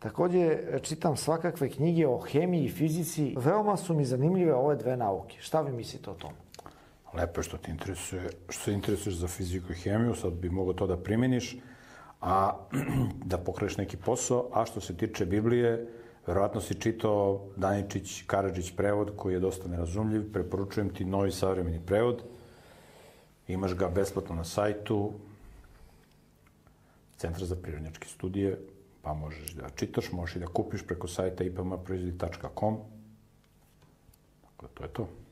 Takođe, čitam svakakve knjige o hemiji i fizici. Veoma su mi zanimljive ove dve nauke. Šta vi mislite o tomu? Lepo je što se interesuješ za fiziku i hemiju, sad bi mogao to da primeniš, a da pokreneš neki posao, a što se tiče Biblije, verovatno si čitao Daničić, Karadžić prevod, koji je dosta nerazumljiv, preporučujem ti Novi savremeni prevod, imaš ga besplatno na sajtu Centra za prirodnjačke studije, pa možeš da čitaš, možeš i da kupiš preko sajta ipmproizvodi.com. Dakle, to je to.